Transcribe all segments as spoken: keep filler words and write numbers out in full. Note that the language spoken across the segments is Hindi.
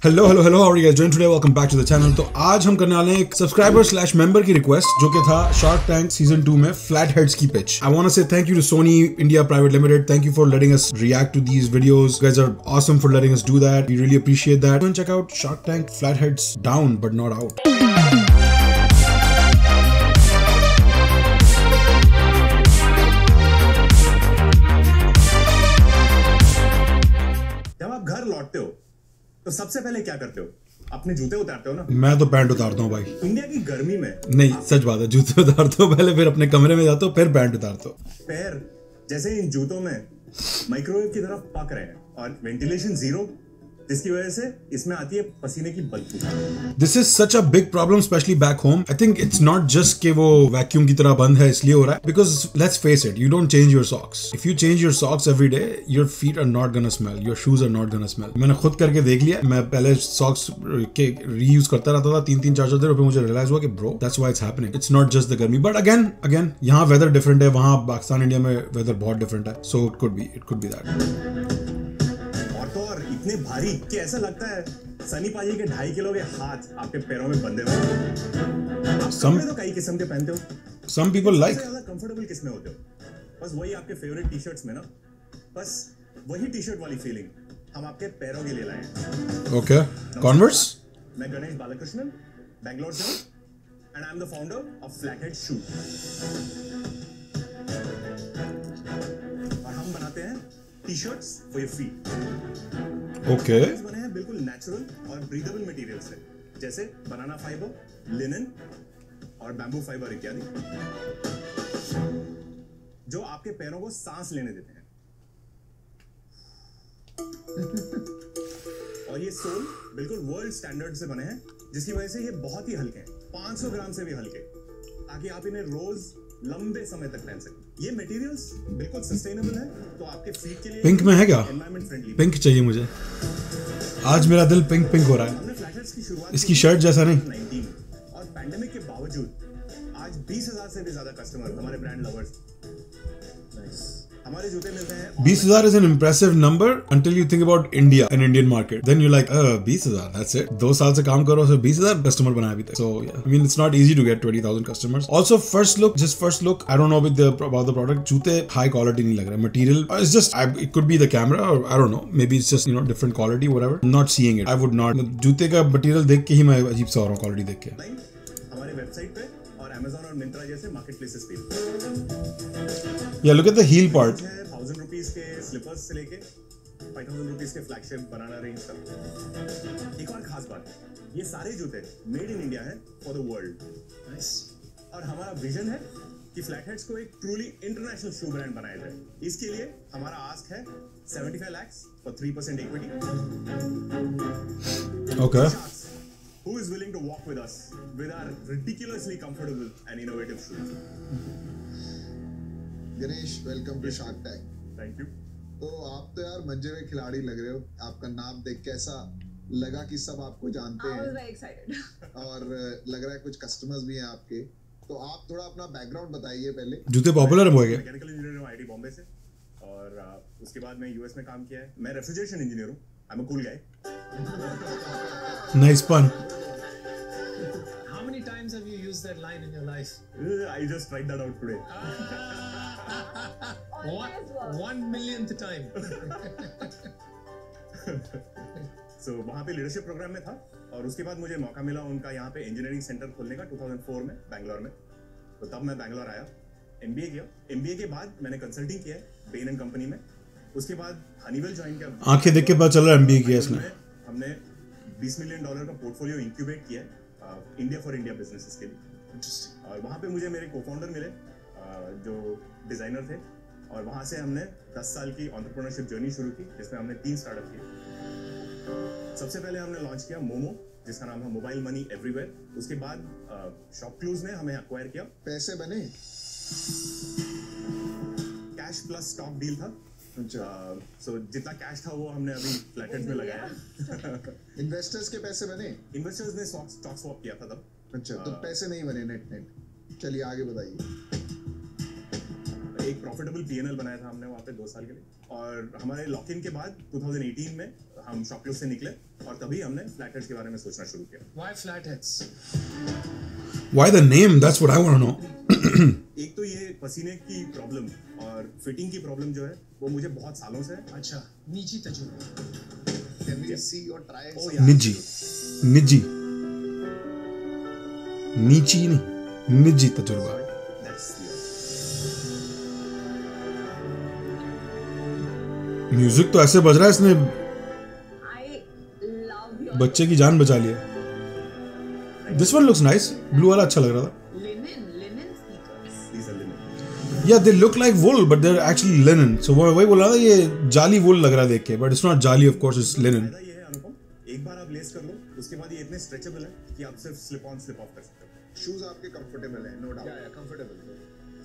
Hello hello hello, how are you guys doing today? Welcome back to the channel. तो आज हम करने वाले हैं एक सब्सक्राइबर स्लैश मेंबर की रिक्वेस्ट, जो कि था शार्क टैंक सीजन टू में फ्लैट हेड्स की pitch. I want to say thank you to Sony India private limited. Thank you for letting us react to these videos. You guys are awesome for letting us do that. We really appreciate that. Go and check out Shark Tank Flatheads Down but Not Out. जब आप घर लौटते हो तो सबसे पहले क्या करते हो? अपने जूते उतारते हो ना? मैं तो पैंट उतारता हूँ भाई। इंडिया की गर्मी में नहीं, सच बात है, जूते उतारता हूँ पहले, फिर अपने कमरे में जाता हूँ, फिर पैंट उतारता हूँ। पैर जैसे इन जूतों में माइक्रोवेव की तरफ पक रहे हैं और वेंटिलेशन जीरो, जिसकी वजह से इसमें आती है पसीने की बदबू। This is such a big problem specially back home. I think it's not just कि वो वैक्यूम की तरह बंद है इसलिए हो रहा है, because let's face it, you don't change your socks. If you change your socks every day, your feet are not gonna smell, your shoes are not gonna smell. मैंने खुद करके देख लिया। मैं पहले सॉक्स के रीयूज करता रहता था तीन तीन चार चार दिन, और फिर मुझे रियलाइज हुआ कि bro that's why it's happening. It's not just the गर्मी, बट अगेन अगेन यहाँ वेदर डिफरेंट है, वहाँ पाकिस्तान इंडिया में वेदर बहुत डिफरेंट है। So it could be it could be that. इतने भारी कि ऐसा लगता है सनी पाजी के ढाई किलो के हाथ आपके पैरों में बंधे हुए। आप Some, तो कई किस्म के पहनते हो। some people like ज्यादा कंफर्टेबल किस में होते हो? बस वही आपके फेवरेट टी शर्ट्स में ना, बस वही टी शर्ट वाली फीलिंग हम आपके पैरों के लिए लाए हैं। Okay, Converse. मैं गणेश बालकृष्णन, बैंगलोर से हूँ, and I am the founder of Flathead shoe. और हम बनाते हैं T shirts for your feet. Okay, बने हैं बिल्कुल नेचुरल और ब्रीदेबल मटेरियल से, जैसे बनाना फाइबर, लिनन और बैम्बू फाइबर इत्यादि, जो आपके पैरों को सांस लेने देते हैं। और ये सोल बिल्कुल वर्ल्ड स्टैंडर्ड से बने हैं, जिसकी वजह से ये बहुत ही हल्के हैं, पाँच सौ ग्राम से भी हल्के, ताकि आप इन्हें रोज लंबे समय तक पहन सकें। ये मटेरियल्स बिल्कुल सस्टेनेबल है, तो आपके फीट के लिए पिंक में है क्या? Environment friendly. पिंक चाहिए मुझे, आज मेरा दिल पिंक पिंक हो रहा है। हमने फ्लैटहेड्स की शुरुआत इसकी शर्ट जैसा नहीं। उन्नीस और पैंडेमिक के बावजूद आज बीस हज़ार से भी ज्यादा कस्टमर हमारे ब्रांड लवर्स। हमारे जूते मिलते हैं। बीस हज़ार is an impressive number until you think about India and Indian market. Then you're like, uh, बीस हज़ार, that's it. दो साल से काम करो, so बीस हज़ार कस्टमर बनाया अभी तक. So yeah, I mean it's not easy to get twenty thousand customers. Also first look, just first look, I don't know with the about the product. जूते high quality नहीं लग रहा. Material, it's just I, it could be the camera or I don't know. Maybe it's just you know different quality, whatever. I'm not seeing it. I would not. जूते का material देख के ही मैं अजीब सा हो रहा हूँ quality देख के. हमारे वेबसाइट पे और Amazon और Myntra जैसे मार्केटप्लेसेस पे। Yeah, look at the heel part. Thousand rupees के स्लीपर्स से लेके फाइव थाउजेंड रुपीज के फ्लैगशिप बनाना रेंज तक। एक और खास बात, ये सारे जूते मेड इन इंडिया हैं फॉर द वर्ल्ड। नाइस। और हमारा विजन है कि फ्लैटहेड्स को एक ट्रूली इंटरनेशनल शू ब्रांड बनाया जाए। इसके लिए हमारा आस्क है पचहत्तर lakh for three percent equity. Okay. Who is willing to walk with us with our ridiculously comfortable and innovative shoes? Ganesh, welcome to shark tank. Thank you. तो आप तो यार मंजे में खिलाड़ी लग रहे हो। आपका नाम देख कैसा लगा कि सब आपको जानते हैं। I was very excited. और लग रहा है कुछ कस्टमर्स भी हैं आपके, तो आप थोड़ा अपना बैकग्राउंड बताइए पहले। जूते पॉपुलर है क्या? मैकेनिकल इंजीनियर हूँ आईआईटी बॉम्बे से, और uh, उसके बाद मैं यूएस में काम किया है। मैं रेफ्रिजरेशन इंजीनियर हूँ। I am a cool guy. Nice pun. How many times have you used that line in your life? Uh, I just tried that out today. One, one millionth time. So वहाँ पे लीडरशिप प्रोग्राम में था, और उसके बाद मुझे मौका मिला उनका यहाँ पे इंजीनियरिंग सेंटर खोलने का दो हज़ार चार में बैंगलोर में। तो तब मैं बैंगलोर आया, एमबीए किया। एमबीए के बाद मैंने कंसल्टिंग किया बेन एंड कंपनी में। उसके बाद हनीवेल ज्वाइन किया। आंखें देख के पता चल रहा है एमबीए किया इसने। हमने बीस मिलियन डॉलर का पोर्टफोलियो इंक्यूबेट किया है इंडिया फॉर इंडिया बिजनेसेस के लिए। और वहाँ पे मुझे मेरे को-फाउंडर मिले जो डिजाइनर थे, और वहाँ से हमने दस साल की एंटरप्रेन्योरशिप जर्नी शुरू की, जिसमें हमने तीन स्टार्टअप किए। सबसे पहले हमने लॉन्च किया मोमो, जिसका नाम है मोबाइल मनी एवरीवेयर। उसके बाद शॉपक्लूज ने हमें एक्वायर किया। पैसे बने? कैश प्लस स्टॉक डील था। अच्छा, सो जितना कैश था वो हमने अभी फ्लैटहेड्स में लगाया। इन्वेस्टर्स के पैसे बने? इन्वेस्टर्स ने स्टॉक स्वैप किया था तब। अच्छा, तो पैसे नहीं बने नेट नेट। चलिए आगे बताइए। एक प्रॉफिटेबल पीएनएल बनाया था हमने वहाँ पे दो साल के लिए, और हमारे लॉक इन के बाद दो हज़ार अठारह में हम शॉपक्लूज से निकले और तभी हमने फ्लैट हेड्स के बारे में सोचना शुरू किया। Why flatheads? Why the name? That's what I want to know. एक तो ये पसीने की प्रॉब्लम और फिटिंग की प्रॉब्लम जो है वो मुझे बहुत सालों से है। अच्छा, निजी तजुर्बा। Can we see or try Oh, some? yeah. निजी निजी नीची नहीं निजी तजुर्बा। That's the- म्यूजिक तो ऐसे बज रहा है इसने I love your बच्चे की जान बचा लिया। This one looks nice, blue वाला अच्छा लग रहा था। linen, linen sneakers. these are limited. Yeah they look like wool but they're actually linen. So वही बोल रहा था ये जाली वुल लग रहा है देख के, बट इट्स नॉट जाली, ऑफ कोर्स इट्स लिनन। फायदा ये है अनुपम, एक बार आप लेस कर लो उसके बाद ये इतने स्ट्रेचेबल है कि आप सिर्फ स्लिप ऑन स्लिप ऑफ कर सकते हो। शूज आपके कंफर्टेबल है, no doubt. Yeah, yeah, comfortable.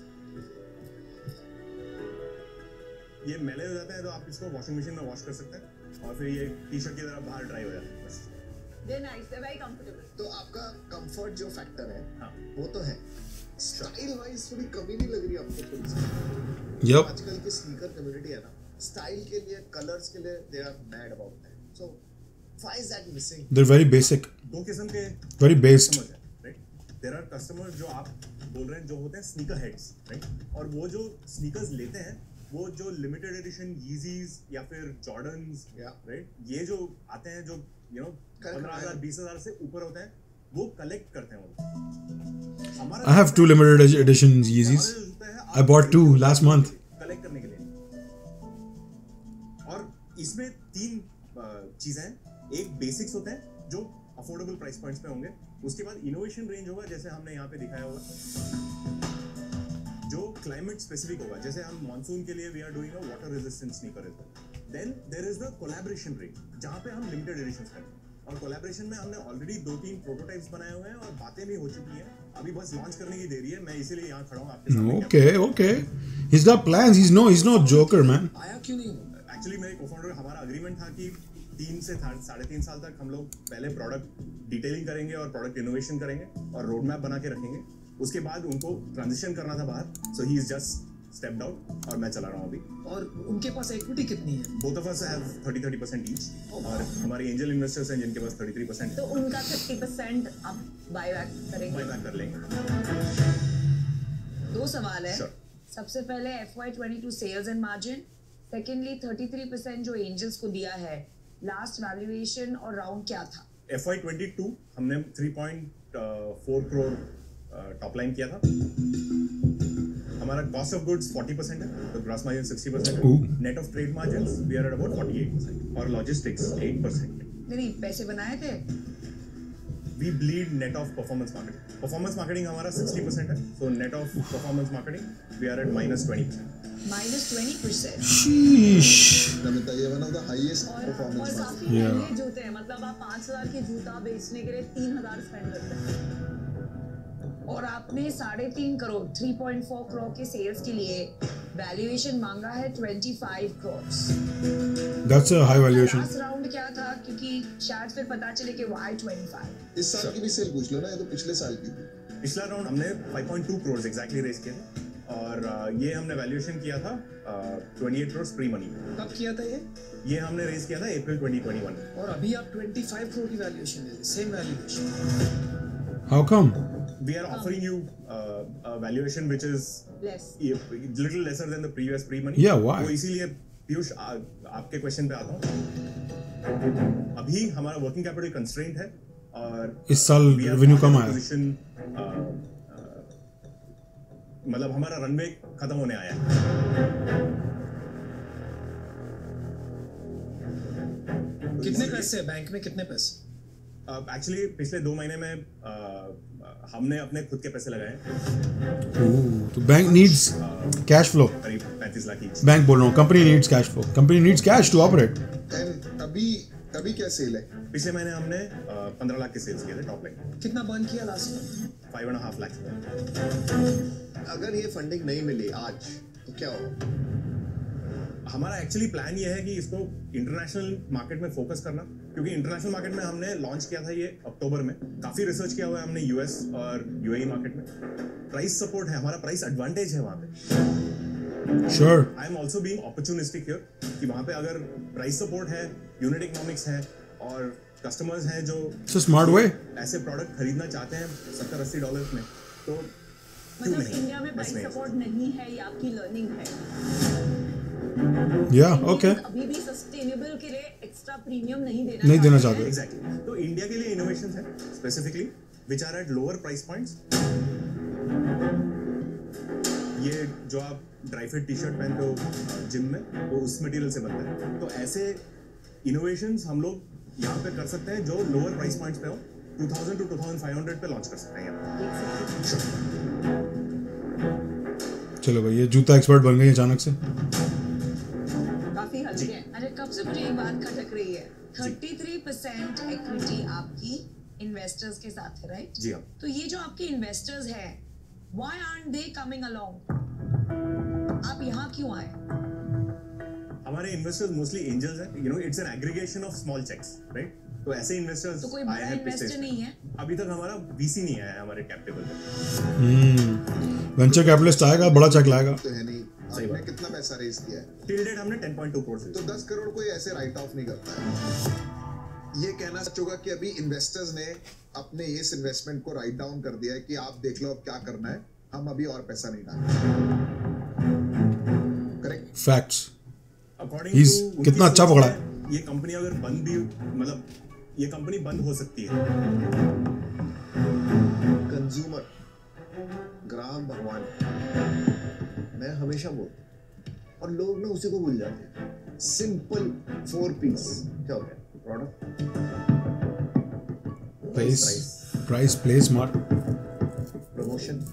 ये मैले हो जाते हैं तो आप इसको वॉशिंग मशीन में वॉश कर सकते हैं और फिर ये टी शर्ट की तरह बाहर ड्राई हो जाते हैं बस। They're nice. They're very comfortable. तो आपका कंफर्ट जो फैक्टर है हाँ। वो तो है, स्टाइल वाइज थोड़ी कमी नहीं लग रही आपको थोड़ी सी? यप आजकल की स्नीकर कम्युनिटी है ना, स्टाइल के लिए, कलर्स के लिए they are mad about that. So why is that missing? They are very basic, दो किस्म के वेरी बेस्ड। कस्टमर्स हैं, राइट? देयर आर कस्टमर्स जो आप बोल रहे हैं जो होते हैं स्नीकर हेड्स, राइट? और वो जो स्नीकर्स लेते हैं वो जो लिमिटेड एडिशन यीजीज या फिर जॉर्डन्स, Yeah. राइट? ये जो आते हैं जो यू नो पंद्रह हजार बीस हजार से ऊपर होते हैं वो कलेक्ट करते हैं वो। हमारा I have two limited edition Yeezys. I bought two last month. Collect करने के लिए। और इसमें तीन चीजें हैं, एक बेसिक्स होते हैं जो अफोर्डेबल प्राइस पॉइंट्स पे होंगे, उसके बाद इनोवेशन रेंज होगा जैसे हमने यहाँ पे दिखाया होगा, जो क्लाइमेट स्पेसिफिक होगा, जैसे हम मॉनसून के लिए we are doing a water resistant sneaker as well. Then there is the collaboration range जहाँ पे हम लिमिटेड एडिशंस करेंगे, और कोलैबोरेशन में हमने ऑलरेडी दो तीन प्रोटोटाइप्स बनाए हुए हैं और बातें भी हो चुकी हैं, अभी बस लॉन्च करने की देरी है। मैं इसीलिए यहाँ खड़ा हूँ आपके सामने। Okay, okay. He's got plans. He's no, he's no joker, man. आया क्यों नहीं? एक्चुअली मेरे कोफाउंडर हमारा अग्रीमेंट था कि तीन से साढ़े तीन साल तक हम लोग पहले प्रोडक्ट डिटेलिंग करेंगे और प्रोडक्ट इनोवेशन करेंगे और रोड मैप बना के रखेंगे, उसके बाद उनको ट्रांजिशन करना था बाहर। So he is just stepped out और मैं चला रहा हूँ अभी। और उनके पास इक्विटी कितनी है? Both of us have thirty thirty percent each, और हमारे एंजल इन्वेस्टर्स हैं जिनके पास थर्टी थ्री परसेंट तो उनका thirty percent आप बाय बैक करेंगे। बाय बैक कर लेंगे। दो सवाल है। Sure. सबसे पहले F Y twenty-two sales and margin, secondly thirty-three percent जो एंजल्स को दिया है, लास्ट वैल्यूएशन और राउंड क्या था? F Y twenty-two हमने three point four crore top line किया था। हमारा cost of goods forty percent है, तो ग्रॉस मार्जिन sixty percent है। Ooh. Net of trade margins we are at about forty-eight percent और लॉजिस्टिक्स eight percent। नहीं नहीं, पैसे बनाए थे। We bleed net of performance marketing. Performance marketing हमारा sixty percent है, so net of performance marketing we are at minus twenty percent। Minus twenty percent. Sheesh. Namita, ये वन ऑफ द हाईएस्ट और और परफॉर्मेंस काफी Yeah. महंगे जूते हैं, मतलब आप पाँच हजार के जूता बेचने के लिए तीन हजार स्पेंड करते हैं, और आपने साढ़े तीन crore three point four crore के सेल्स के लिए वैल्यूएशन मांगा है twenty-five crores। That's a high valuation. Last round क्या था, क्योंकि शायद फिर पता चले कि why twenty-five। इस साल की भी सेल पूछ लो ना, ये तो पिछले साल की थी। पिछला राउंड हमने five point two crore exactly raise किया था, और uh, ये हमने वैल्यूएशन किया था uh, twenty-eight crore pre money. कब किया था ये? ये हमने रेज किया था अप्रैल twenty twenty-one में। और अभी आप ptwenty-five करोड़ की वैल्यूएशन दे रहे, same valuation. How come? We are offering you uh, a valuation which is less. little lesser than the previous pre money। Yeah, why? तो इसीलिए पीयूष आ, आपके क्वेश्चन पे आता हूँ। अभी हमारा वर्किंग कैपिटल कंस्ट्रेंट है और इस साल we are revenue not come in a आया। position, uh, uh, मतलब हमारा रनवे खत्म होने आया है। कितने पैसे है बैंक में? कितने पैसे? एक्चुअली uh, पिछले दो महीने में uh, हमने अपने खुद के पैसे लगाए, Ooh, तो बैंक needs cash flow. करीब पैंतीस लाख ईच। बैंक बोल रहा हूँ, company needs cash flow. Company needs cash to operate. And अभी अभी क्या सेल है? पिछले महीने हमने पंद्रह लाख के सेल्स किए थे टॉप लाइन, कितना बर्न किया लास्ट में? Five and half lakh. अगर ये फंडिंग नहीं मिली आज तो क्या होगा? हमारा एक्चुअली प्लान ये है कि इसको इंटरनेशनल मार्केट में फोकस करना, क्योंकि इंटरनेशनल मार्केट में हमने लॉन्च किया था ये अक्टूबर में। काफी रिसर्च किया हुआ है हमने यूएस और यूएई मार्केट में। प्राइस सपोर्ट है, हमारा प्राइस एडवांटेज है वहाँ पे। Sure. I am also being opportunistic here कि वहाँ पे अगर प्राइस सपोर्ट है, यूनिट इकोनॉमिक्स है और कस्टमर्स हैं जो It's a smart way. ऐसे प्रोडक्ट खरीदना चाहते हैं सत्तर अस्सी डॉलर में, तो क्यों मतलब नहीं? इंडिया में प्राइस Best सपोर्ट नहीं है, ये आपकी लर्निंग है। Yeah, okay. अभी भी सस्टेनेबल के लिए एक्स्ट्रा प्रीमियम नहीं देना नहीं देना चाहते चाहते। एग्जैक्टली। तो इंडिया के लिए इनोवेशंस है specifically which are at lower price points. ये जो आप ड्राई फिट टी शर्ट पहनते हो जिम में, वो उस मटेरियल से बनता है। तो ऐसे इनोवेशंस हम लोग यहाँ पे कर सकते हैं जो लोअर प्राइस पॉइंट्स पे हो, two thousand to two thousand five hundred पे लॉन्च कर सकते हैं यहाँ। चलो भाई, ये जूता एक्सपर्ट बन गई अचानक से। काफी हल्के हैं। अरे कब से मुझे एक बात खटक रही है, तैंतीस परसेंट इक्विटी आपकी इन्वेस्टर्स के साथ है, राइट? जी हाँ। तो ये जो आपके इन्वेस्टर्स हैं, why aren't they coming along? आप यहाँ क्यों आए? हमारे इन्वेस्टर्स मोस्टली एंजल्स हैं, you know it's an aggregation of small cheques, right? तो ऐसे इन्वेस्टर्स तो कोई बड़ा इन्वेस्टर नहीं है? अभी तक हमारा वीसी नहीं आया है हमारे कैप टेबल पे। हम्म वेंचर कैपिटलिस्ट आएगा, बड़ा चेक लाएगा। तो है नहीं। आपने कितना पैसा रेज किया है? टिल डेट हमने टेन पॉइंट टू करोड़ तो दस करोड़ कोई ऐसे राइट ऑफ नहीं करता है। ये कहना सच होगा कि अभी इन्वेस्टर्स ने अपने इस इन्वेस्टमेंट को राइट डाउन कर दिया है कि आप देख लो अब क्या करना है, हम अभी और पैसा नहीं डालेंगे। Correct? Facts. According He's- to कितना अच्छा पकड़ा है। ये कंपनी अगर बंद भी, मतलब ये कंपनी बंद हो सकती है। कंज्यूमर ग्राम भगवान, मैं हमेशा बोलता हूँ, और लोग ना उसी को भूल जाते हैं। सिंपल फोर पीस क्या हो गया? Product, price, price, place, smart. Promotion,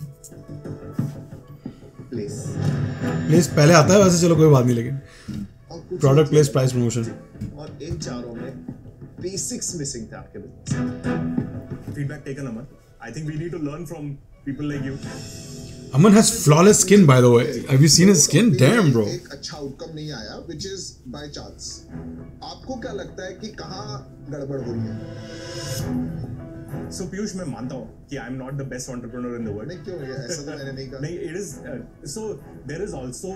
place. Place पहले आता है वैसे, चलो कोई बात नहीं, लेकिन और कुछ प्रोडक्ट, प्लेस, प्राइस, प्रमोशन। और इन चारों में बेसिक्स मिसिंग थे आपके business. Feedback taken Aman. I think we need to learn from people like you. Aman has flawless skin, by the way. Have you seen his skin? Damn, bro. एक अच्छा आउटकम नहीं आया, which is by chance. आपको क्या लगता है कि कहाँ गड़बड़ हो रही है? सो पीयूष, मैं मानता हूँ कि I am not the best entrepreneur in the world. नहीं, क्यों? ये ऐसा तो मैंने नहीं कहा। नहीं, it is so there is also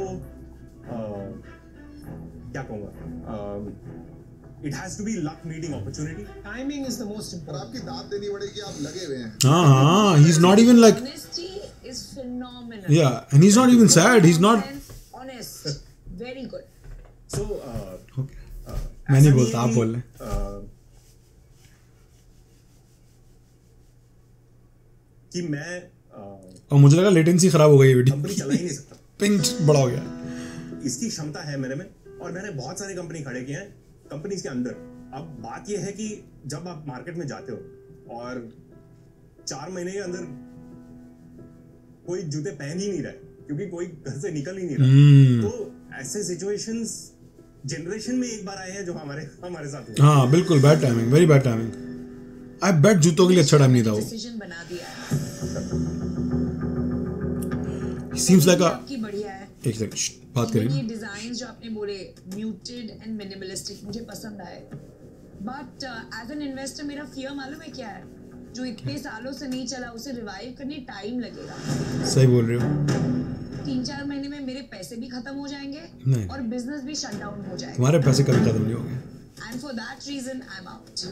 क्या कहूँगा, it has to be luck meeting opportunity. Timing is the most पर important. आपकी दाद देनी पड़ेगी, आप लगे हुए हैं। हाँ हाँ, he's not even like, Honesty is phenomenal. yeah, and he's not even sad. He's not. honest. Very good. So Okay. मैं नहीं बोलता, आप बोल रहे। कि मैं और मुझे लगा लेटेंसी खराब हो गई है वीडियो। कंपनी चला ही नहीं सकता। पिंग बड़ा हो गया। इसकी क्षमता है मेरे में, और मैंने बहुत सारी कंपनी खड़े किए हैं कंपनीज के अंदर। अब बात यह है कि जब आप मार्केट में जाते हो और चार महीने के अंदर कोई जूते पहन ही नहीं रहा है क्योंकि कोई घर से निकल ही नहीं रहा, हम्म। तो ऐसे सिचुएशंस जनरेशन में एक बार आए हैं जो हमारे हमारे साथ हुए। हाँ बिल्कुल, bad timing, very bad timing. I bet जूतों के लिए अच्छा टाइम नहीं था वो। डिसीजन बना दिया है। सीम्स लाइक अ, आपकी बढ़िया है। एक सेकंड बात करें। ये डिजाइन जो आपने बोले म्यूटेड एंड मिनिमलिस्टिक मुझे पसंद आए, बट एज एन इन्वेस्टर मेरा फियर मालूम है क्या है? जो इतने सालों से नहीं चला उसे रिवाइव करने टाइम लगेगा। सही बोल रहे हो। तीन चार महीने में मेरे पैसे भी खत्म हो जाएंगे नहीं। और बिजनेस भी शट डाउन हो जाएगा। तुम्हारे पैसे कभी खत्म नहीं होंगे। And for that reason I am out.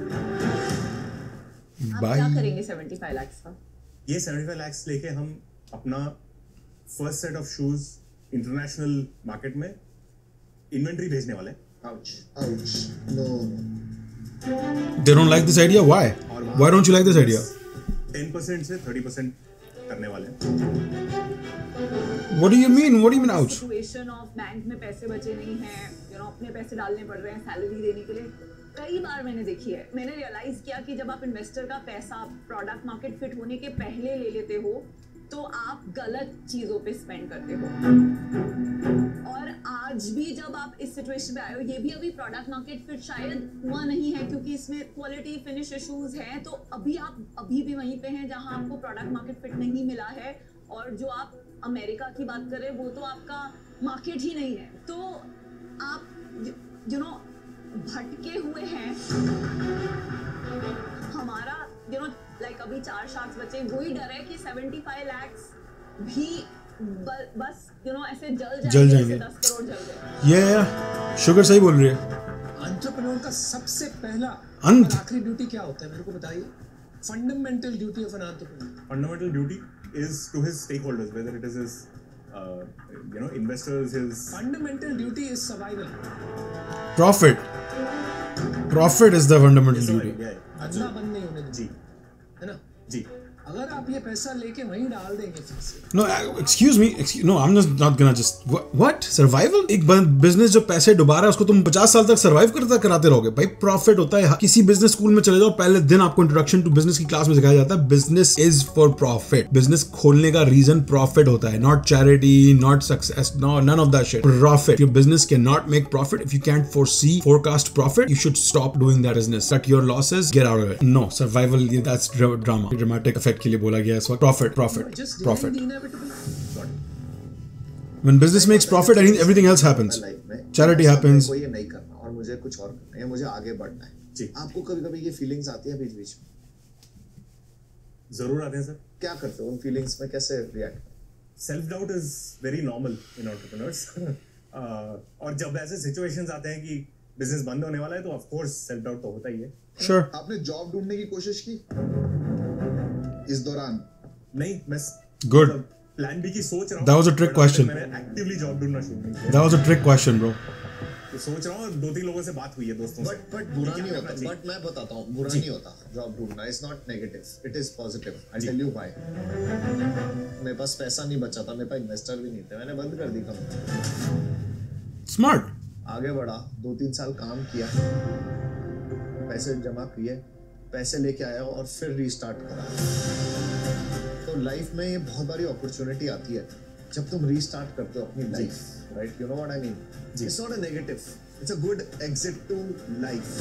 आप बाय। क्या करेंगे पचहत्तर लाख का? ये पचहत्तर लाख लेके हम अपना first set of shoes international market में इन्वेंट्री भेजने वाले हैं। Ouch, ouch. No, no. They don't like this idea. Why? और वहाँ Why don't you like this idea? Ten percent से थर्टी परसेंट करने वाले हैं। What do you mean? What do you mean? Ouch. Situation of bank में पैसे बचे नहीं हैं, यू नो अपने पैसे डालने पड़ रहे हैं सैलरी देने के लिए। कई बार मैंने देखी है, मैंने रियलाइज किया कि जब आप इन्वेस्टर का पैसा प्रोडक्ट मार्केट फिट होने के पहले ले लेते हो तो आप गलत चीजों पे स्पेंड करते हो। और आज भी जब आप इस सिचुएशन में आए हो, ये भी अभी प्रोडक्ट मार्केट फिट शायद हुआ नहीं है क्योंकि इसमें क्वालिटी फिनिश इश्यूज हैं, तो अभी आप अभी भी वहीं पे हैं जहां आपको प्रोडक्ट मार्केट फिट नहीं मिला है। और जो आप अमेरिका की बात कर रहे हैं वो तो आपका मार्केट ही नहीं है, तो आप यू नो भटके हुए हैं। हमारा यू नो लाइक अभी चार शार्क्स बचे, वही डर है कि पचहत्तर लाख भी बस यू नो ऐसे जल जल जाएंगे। दस करोड़ जल गए। ये शुगर सही बोल रही है। एंटरप्रेन्योर का सबसे पहला अंत और आखिरी ड्यूटी क्या होता है मेरे को बताइए? Fundamental duty of an entrepreneur. Fundamental duty is to his stakeholders, whether it is his you know investors, his fundamental duty is survival. Profit profit is the fundamental duty. धंधा बंद नहीं होने जी है ना? जी अगर आप ये पैसा लेके वहीं डाल देंगे फिर से, No, excuse me, excuse, no, I'm just not gonna just what, what? Survival? एक बिजनेस जो पैसे डुबा रहा है उसको तुम पचास साल तक सर्वाइव करता कराते रहोगे भाई? प्रॉफिट होता है। किसी बिजनेस स्कूल में चले जाओ, पहले दिन आपको इंट्रोडक्शन टू बिजनेस की क्लास में सिखाया जाता है business is for profit. Business खोलने का रीजन प्रॉफिट होता है, not charity, not success, no none of that shit. Profit. Your business can not make profit if you can't foresee forecast profit, you should stop doing that business, cut your losses, get out of it. No, survival that's drama, dramatic effect के लिए बोला गया है। Profit, profit, just profit. delaying the inevitable. When business makes profit, I think everything else happens. Charity happens. कोई ये नहीं करना और मुझे कुछ और करना है, मुझे आगे बढ़ना है। जी। आपको कभी-कभी ये फीलिंग्स आती है बीच-बीच में? जरूर आते हैं सर। क्या करते हो उन फीलिंग्स में, कैसे react? Self doubt is very normal in entrepreneurs. और जब ऐसे सिचुएशंस आते हैं कि बिजनेस बंद होने वाला है तो ऑफ कोर्स सेल्फ डाउट तो होता ही है। Sure. आपने जॉब ढूंढने की कोशिश की इस दौरान? नहीं, मैं Good. प्लान बी की सोच रहा हूँ। That was a trick but question. मैंने एक्टिवली जॉब ढूंढना शुरू नहीं किया। That was a trick question, bro. तो सोच रहा हूँ, दो तीन लोगों से बात हुई है, दोस्तों से। बट बट बुरा नहीं होता, बट मैं बताता हूँ, बुरा नहीं होता जॉब ढूंढना। It's not negative, it is positive. I tell you why. मेरे पास पैसा नहीं बचा था, मेरे पास इन्वेस्टर भी नहीं थे, मैंने बंद कर दी कंपनी। Smart. आगे बढ़ा, दो तीन साल काम किया, पैसे जमा किए, पैसे लेके आया और फिर रीस्टार्ट करा। तो लाइफ में ये बहुत बड़ी अपॉर्चुनिटी आती है जब तुम रीस्टार्ट करते हो अपनी life, right? You know what I mean? It's not a negative, it's a good exit to life.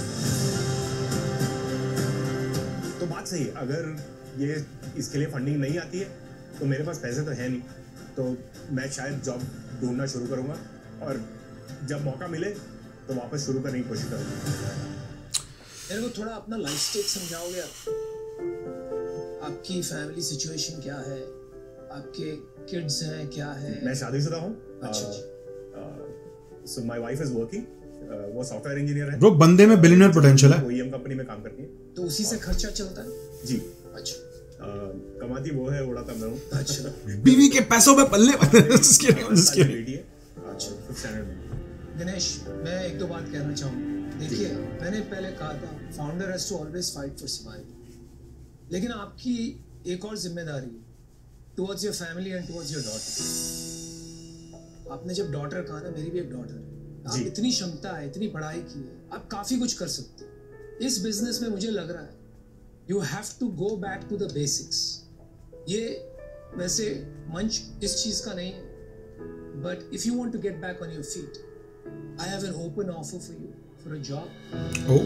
तो बात सही है। अगर ये इसके लिए फंडिंग नहीं आती है तो मेरे पास पैसे तो है नहीं, तो मैं शायद जॉब ढूंढना शुरू करूंगा और जब मौका मिले तो वापस शुरू करने की कोशिश करूंगा। मेरे को थोड़ा अपना लाइफ स्टेज समझाओगे आप? आपकी फैमिली सिचुएशन क्या है? आपके किड्स हैं, क्या है? मैं शादीशुदा हूँ। अच्छा। So my wife is working, वो सॉफ्टवेयर इंजीनियर है। Bro, बंदे में बिलियनर पोटेंशियल है। ओईएम कंपनी में काम करती है। तो उसी से खर्चा चलता है? जी। अच्छा। uh, कमाती वो है, उड़ाता मैं हूँ। अच्छा। बीवी के पैसों में पल्ले जिसके जिसके बेटी है। अच्छा, फिफ्थ स्टैंडर्ड में। दिनेश, मैं एक दो बात कहना चाहूँगा। देखिए, मैंने पहले कहा था founder has to always fight for survival, लेकिन आपकी एक और जिम्मेदारी है towards your family and towards your daughter. आपने जब डॉटर कहा ना, मेरी भी एक डॉटर है। आप इतनी क्षमता है, इतनी पढ़ाई की है, आप काफी कुछ कर सकते हो इस बिजनेस में। मुझे लग रहा है you have to go back to the basics. ये वैसे मंच इस चीज का नहीं है, but if you want to get back on your feet, I have an open offer for you for a job. Oh.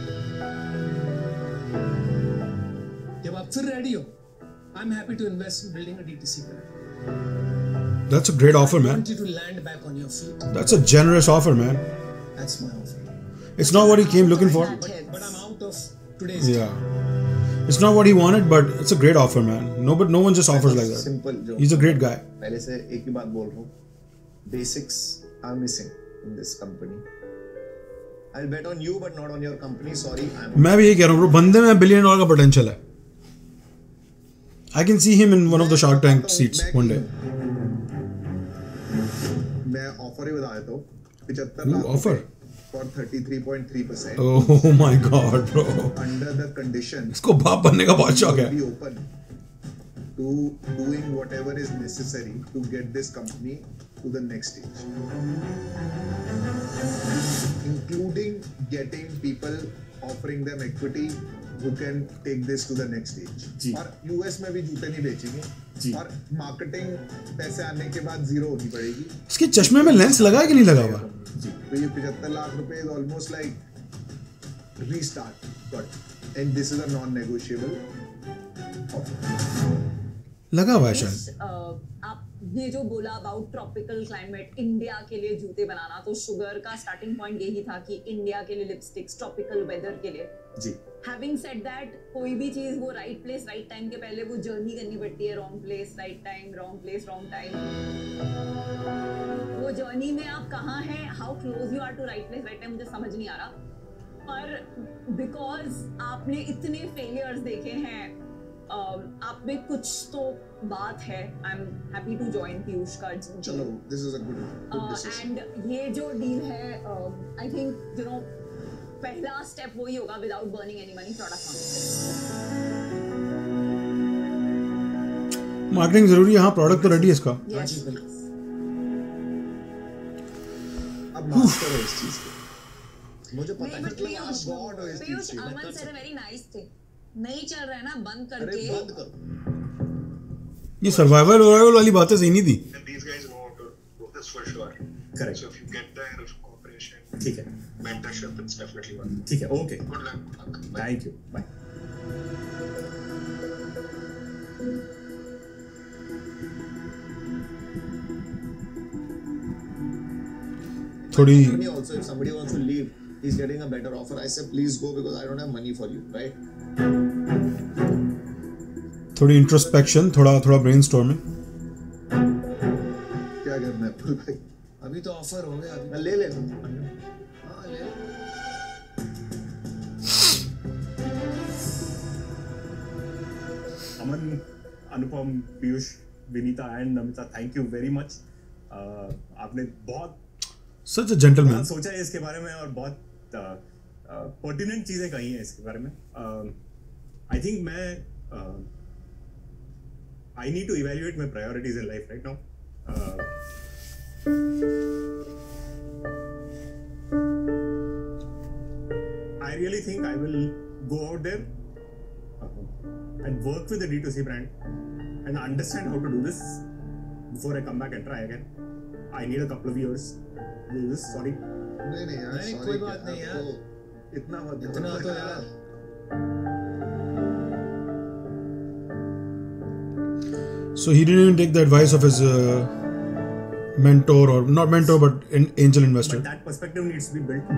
जब आप फिर रेडी हो, I'm happy to invest in building a D T C brand. That's a great offer, I man. want you to land back on your feet. That's a generous offer, man. That's my offer. It's not what he came looking for. But, but I'm out of today's day. Yeah. It's not what he wanted, but it's a great offer, man. No, but no one just offers like that. Simple जो He's a great guy. पहले से एक ही बात बोल रहा हूँ, basics are missing in this company. I'll bet on you, but not on your company. Sorry, I'm. मैं भी यही कह रहा हूँ bro, बंदे में बिलियन डॉलर का पोटेंशियल है। I can see him in one of the Shark Tank seats one day. मैं ऑफर ही बता देता हूँ, पचहत्तर lakh offer for thirty-three point three percent. Oh my god, bro. Under the condition. इसको बाप बनने का बहुत शौक है। Be open to doing whatever is necessary to get this company to the next stage, including getting people, offering them equity who can take this to the next stage. और यूएस में भी जूते नहीं बेचेंगे और मार्केटिंग पैसे आने के बाद जीरो होनी पड़ेगी। इसके चश्मे में लेंस लगा है कि नहीं लगा हुआ? तो ये पचहत्तर लाख रुपए is almost like restart, but and this is a non-negotiable offer. लगा हुआ है शायद। आपने जो बोला अबाउट ट्रॉपिकल क्लाइमेट, इंडिया के लिए जूते बनाना, तो शुगर का स्टार्टिंग पॉइंट यही था कि इंडिया के लिए लिपस्टिक्स, ट्रॉपिकल वेदर के लिए। जी। हैविंग सेड दैट, कोई भी चीज वो राइट प्लेस राइट टाइम के पहले वो जर्नी करनी पड़ती है. Wrong place right time, wrong place wrong time. वो जर्नी में आप कहाँ हैं, how close you are to right place right time, मुझे समझ नहीं आ रहा. पर बिकॉज आपने इतने फेलियर्स देखे हैं, आप में कुछ तो बात है. I am happy to join Piyush का. चलो, this is a good good decision. And ये जो डील है, आई थिंक यू नो पहला स्टेप वही होगा without burning any money, product marketing जरूरी है. हाँ, प्रोडक्ट तो रेडी है इसका. yes. अब मास्टर हो इस चीज को. मुझे पता नहीं, है but मतलब आप पीयूष- गॉड हो इस चीज पीयूष, की. अमन said a very nice thing. नहीं चल रहा है ना, बंद अरे करके. बंद करो. ये सर्वाइवल वराइवल वाली बातें सही नहीं थी. And these guys know how to do this for sure. Correct. So if you get their cooperation, ठीक है, mentorship, it's definitely one. ठीक है, okay, Good luck. Good luck. Bye. Thank you, bye. थोड़ी Me also, if somebody wants to leave, he's getting a better offer. I say please go because I don't have money for you, right? थोड़ी इंट्रोस्पेक्शन, थोड़ा थोड़ा ब्रेनस्टॉर्मिंग. क्या करना है पुल भाई? अभी तो ऑफर हो गया. अभी मैं ले ले. हाँ, ले लो. Aman, Anupam, Piyush, Vinita and Namita, thank you very much. आपने बहुत सच अ जेंटलमैन. बहुत सोचा है इसके बारे में और बहुत पर्टिनेंट uh, चीजें कही हैं इसके बारे में. आई थिंक मैं I need to evaluate my priorities in life right now. I really think I will go out there and work with the D two C brand and understand how to do this before I come back and try again. I need a couple of years to do this. Sorry. नहीं नहीं यार, नहीं, sorry कोई क्या, बात नहीं यार. आपको इतना मत इतना बोलो तो यार. So he didn't even take the advice of his uh, mentor, or not mentor, but an angel investor. But that perspective needs to be built.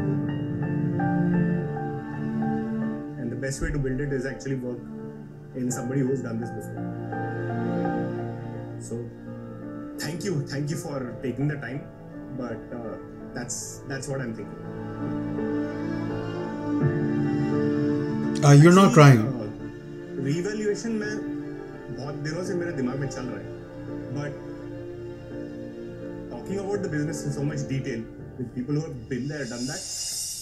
And the best way to build it is actually work in somebody who's done this before. So, thank you, thank you for taking the time. But uh, that's that's what I'm thinking. Uh, you're not crying. Revaluation में बहुत दिनों से मेरे दिमाग में चल रहा है. But talking about the business in so much detail with people who have been there, done that.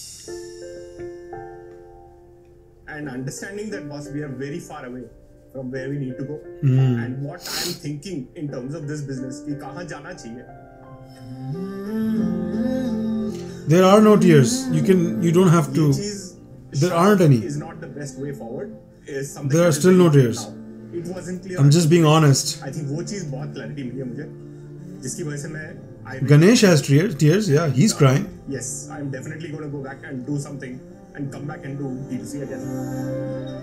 And understanding that, boss, we are very far away from where we need to go. Mm. And what I'm thinking in terms of this business, कि कहाँ जाना चाहिए. There are no tears. You can. You don't have to. ये चीज़ There aren't any. is not the best way forward. Is something There are that is still no very tears. now. It wasn't clear. I'm just being honest. I think वो चीज़ बहुत clarity मिली है मुझे, जिसकी वजह से मैं I Ganesh has tears. Tears. Yeah, he's crying. Yes, I'm definitely going to go back and do something and come back and do D two C again.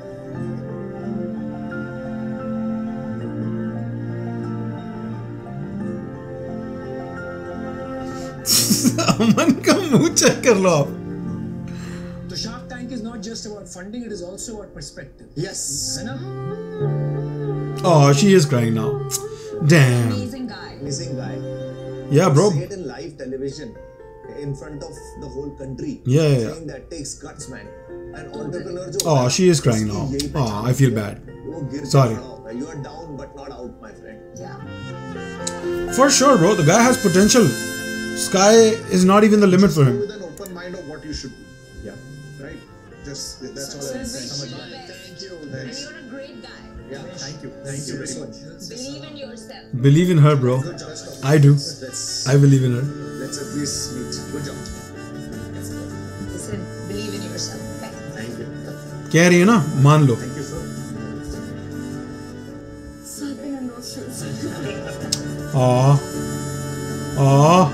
अमन का मुंह चेक कर लो आप. तो Shark Tank is not just about funding, it is also about perspective. Yes. है ना? Oh, she is crying now. Damn. Amazing guy. Amazing guy. Yeah, bro. Say it in live television in front of the whole country. Yeah, yeah, yeah. Saying that takes guts, man. An entrepreneur जो Oh, होता है, she is crying now. उसकी यही Oh, पहचान I feel होती है. bad. वो गिर के Sorry. खड़ा होता है. You are down but not out, my friend. Yeah. For sure, bro. The guy has potential. Sky is not even the limit for him. With an open mind of what you should do. Yeah. Right? Just that's all I'm Success saying. is your best. Thank you. And Thanks. you're a great guy. Yeah. Thank you. Thank you very much. Believe in yourself. Believe in her, bro. Good job. I do. Let's I believe in her. let's at least meet. Good job. Listen, believe in yourself. Okay? Thank you. कह रही है ना, मान लो. Thank you, sir. Something I'm not sure. Aw. Aw.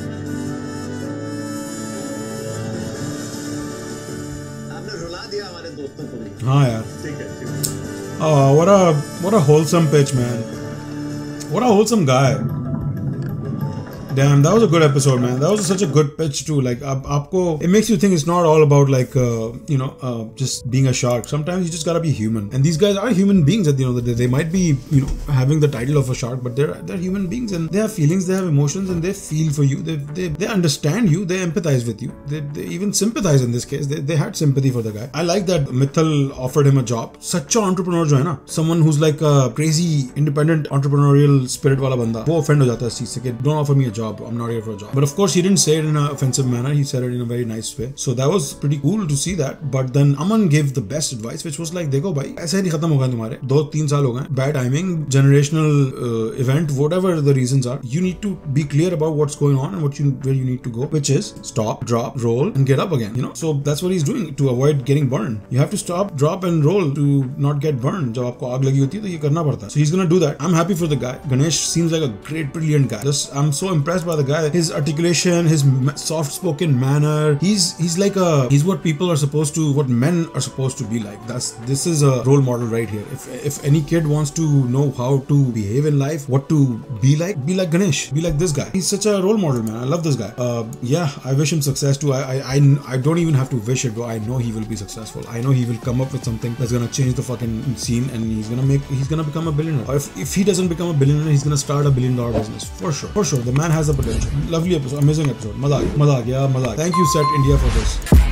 आपने रुला दिया हमारे दोस्तों को भी. हाँ यार. ठीक है, ठीक है. Oh, what a what a wholesome pitch, man. What a wholesome guy. Damn, that was a good episode, man. That was such a good pitch too. Like, ab, aapko, it makes you think it's not all about like, uh, you know, uh, just being a shark. Sometimes you just gotta be human. And these guys are human beings at the end of the day. They might be, you know, having the title of a shark, but they're they're human beings and they have feelings, they have emotions, and they feel for you. They they, they understand you. They empathize with you. They, they even sympathize in this case. They, they had sympathy for the guy. I like that Mithal offered him a job. Such an entrepreneur jo hai na, someone who's like a crazy independent entrepreneurial spirit wala banda, wo offend ho jata hai is cheez se कि don't offer me a job, I'm not here for a job. But of course he didn't say it in an offensive manner. He said it in a very nice way. So that was pretty cool to see that. But then Aman gave the best advice, which was like, देखो भाई ऐसे नहीं खत्म होगा तुम्हारे, दो तीन साल हो गए, bad timing, generational uh, event, whatever the reasons are, you need to be clear about what's going on and what you where you need to go, which is stop, drop, roll, and get up again. You know, so that's what he's doing to avoid getting burned. You have to stop, drop, and roll to not get burned. जब आपको आग लगी होती है तो ये करना पड़ता है. So he's gonna do that. I'm happy for the guy. Ganesh seems like a great, brilliant guy. Just I'm so impressed by the guy. His articulation, his soft-spoken manner. He's he's like a he's what people are supposed to, what men are supposed to be like. That's this is a role model right here. If if any kid wants to know how to behave in life, what to be like, be like Ganesh. Be like this guy. He's such a role model, man. I love this guy. Uh, yeah, I wish him success too. I, I I I don't even have to wish it, but I know he will be successful. I know he will come up with something that's gonna change the fucking scene, and he's gonna make he's gonna become a billionaire. Or if, if he doesn't become a billionaire, he's gonna start a billion dollar business for sure. For sure, the man has the potential. Lovely episode, amazing episode. Maza aa gaya, maza aa gaya, maza aa gaya. Thank you, Set India, for this.